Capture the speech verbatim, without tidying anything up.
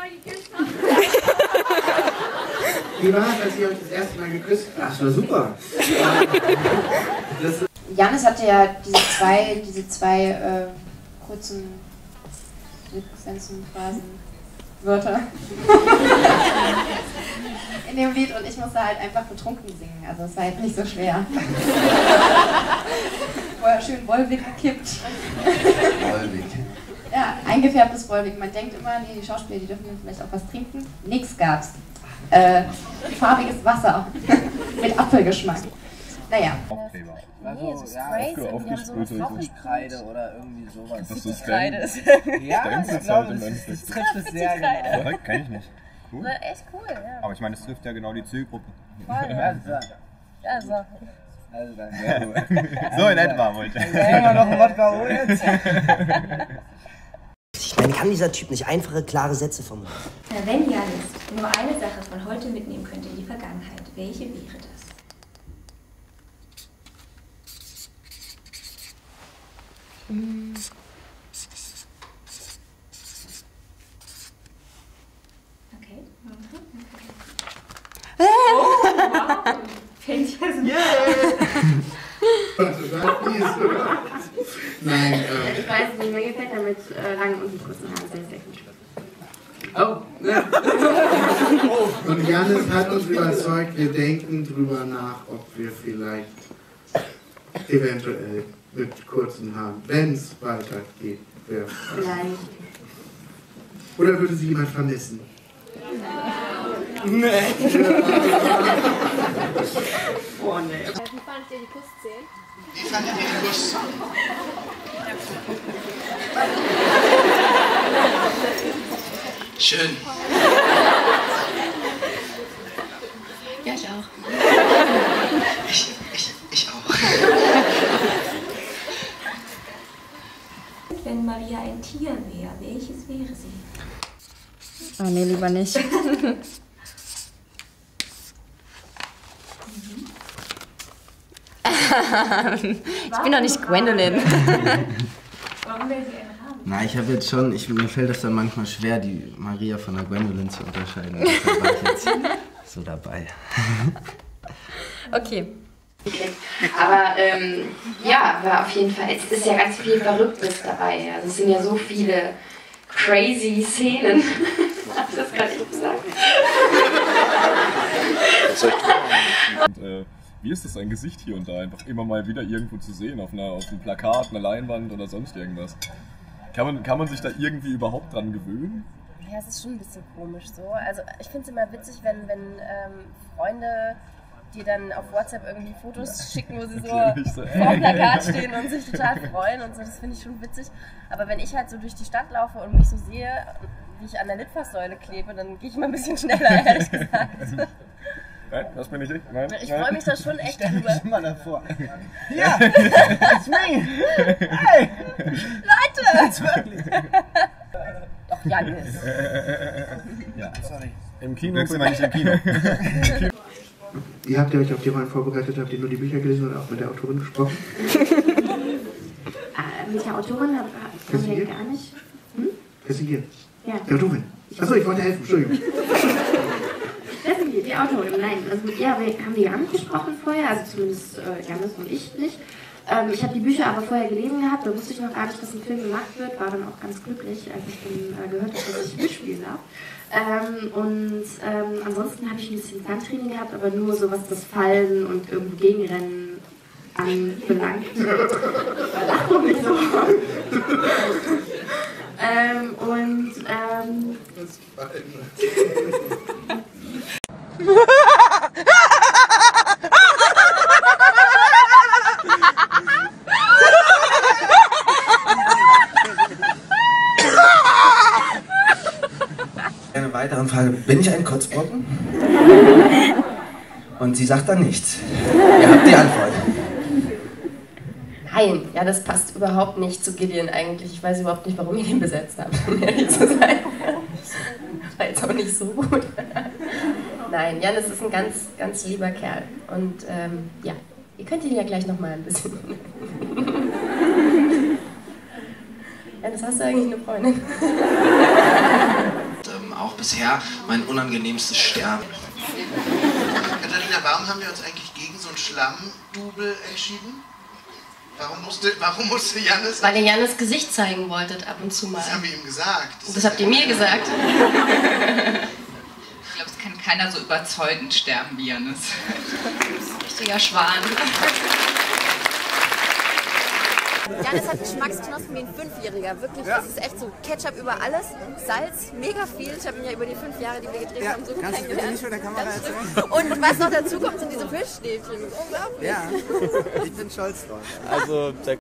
geküsst habt. Wie war es, als ihr euch das erste Mal geküsst habt? Ach, das war super. Das Jannis hatte ja diese zwei, diese zwei äh, kurzen Sequenzen, Phrasen, Wörter in dem Lied und ich musste halt einfach betrunken singen, also es war jetzt nicht so schwer. Vorher schön Wolwig gekippt. Wolwig. Ja, eingefärbtes Wolwig. Man denkt immer, nee, die Schauspieler, die dürfen vielleicht auch was trinken. Nix gab's. Äh, farbiges Wasser mit Apfelgeschmack. Naja. Aufkleber. Nee, so ja, Sprays, aufge- die haben so aufgesprühte Wochenkreide oder irgendwie sowas. Das ist Kreide ist. Ja, das das glaube halt im ich, das Endeffekt. trifft es sehr genau. Ja, kenn ich nicht. Cool. War echt cool, ja. Aber ich meine, das trifft ja genau die Zielgruppe. Voll, ja. Also. Also, so in etwa wollte ich. Ja, noch ein Wodka Roh jetzt. Ich meine, kann dieser Typ nicht einfache, klare Sätze formulieren? Na, wenn Jannis nur eine Sache von heute mitnehmen könnte in die Vergangenheit, welche wäre das? Mm. Okay. Oh, wow. Fällt ja so. Nein, äh. Ich weiß nicht, mir gefällt er mit äh, langen und kurzen Haaren sehr, sehr gut. Oh, ja. Und Jannis hat uns überzeugt, wir denken drüber nach, ob wir vielleicht eventuell mit kurzen Haaren, wenn es weitergeht, wäre. Vielleicht. Oder würde sie jemand vermissen? Nee. Oh nee. Wie fandet ihr die Kussszenen? Wie fandet ihr die Kussszenen? Schön. Ja, ich auch. Ich, ich, ich auch. Wenn Maria ein Tier wäre, welches wäre sie? Oh nee, lieber nicht. Mhm. Ich bin doch nicht Gwendolyn. Warum will sie einen haben? Na, ich habe jetzt schon, ich, mir fällt das dann manchmal schwer, die Maria von der Gwendolyn zu unterscheiden. Deshalb war ich jetzt so dabei. Okay. Aber ähm, ja, war auf jeden Fall, es ist ja ganz viel Verrücktes dabei. Also es sind ja so viele crazy Szenen. Hab ich das gerade nicht gesagt? Und, äh, wie ist das, ein Gesicht hier und da einfach immer mal wieder irgendwo zu sehen, auf, einer, auf einem Plakat, einer Leinwand oder sonst irgendwas? Kann man, kann man sich da irgendwie überhaupt dran gewöhnen? Ja, es ist schon ein bisschen komisch so. Also ich finde es immer witzig, wenn, wenn ähm, Freunde dir dann auf WhatsApp irgendwie Fotos schicken, wo sie so, so vor dem Plakat stehen und sich total freuen und so. Das finde ich schon witzig. Aber wenn ich halt so durch die Stadt laufe und mich so sehe, wie ich an der Litfaßsäule klebe, dann gehe ich mal ein bisschen schneller, ehrlich gesagt. Nein, das bin nicht ich. Nein, Ich nein. freue mich da schon echt drüber. Ich mal davor. Ja! That's me! Hey! Leute! That's wirklich! Doch, Jannis. Ja, sorry. Im Kino sind wir nicht im Kino. Wie habt ihr euch auf die Rollen vorbereitet? Habt ihr nur die Bücher gelesen oder auch mit der Autorin gesprochen? Äh, mit der Autorin haben hab wir gar nicht. Hm? Wer ist denn hier? Ja. Die Autorin. Achso, ich wollte helfen, Entschuldigung. Das sind die, die Autorin, nein. Also mit ihr haben wir gar nicht gesprochen vorher, also zumindest äh, Jannis und ich nicht. Ähm, ich habe die Bücher aber vorher gelesen gehabt, da wusste ich noch gar nicht, dass ein Film gemacht wird, war dann auch ganz glücklich, als ich dann äh, gehört habe, dass ich mitspielen darf. Ähm, und ähm, ansonsten habe ich ein bisschen Ferntraining gehabt, aber nur so was das Fallen und irgendwo gegenrennen anbelangt. Lach doch nicht so. ähm, und ähm, das Eine weitere Frage. Bin ich ein Kotzbrocken? Und sie sagt dann nichts. Ihr habt die Antwort. Nein, ja, das passt überhaupt nicht zu Gideon eigentlich. Ich weiß überhaupt nicht, warum ihr ihn besetzt habt, um ehrlich zu sein. Das war jetzt auch nicht so gut. Nein, Jannis ist ein ganz, ganz lieber Kerl. Und ähm, ja, ihr könnt ihn ja gleich nochmal ein bisschen... Jannis, hast du eigentlich eine Freundin? Ähm, auch bisher mein unangenehmstes Sterben. Katharina, warum haben wir uns eigentlich gegen so ein Schlammdubel entschieden? Warum musste, warum musste Jannis... Weil ihr Jannis Gesicht zeigen wolltet ab und zu mal. Das haben wir ihm gesagt. Das, das habt ihr mir gesagt. Ich glaube, es kann keiner so überzeugend sterben wie Jannis. Richtiger Schwan. Jannis hat Geschmacksknospen wie ein Fünfjähriger. Wirklich, ja. Das ist echt so Ketchup über alles, Salz, mega viel. Ich habe ihn ja über die fünf Jahre, die wir gedreht ja. haben, so Kannst kennengelernt. Du nicht mit der Kamera erzählen? Und was noch dazu kommt, sind diese Fischstäbchen. Unglaublich. Ja, ich bin stolz drauf. Also, der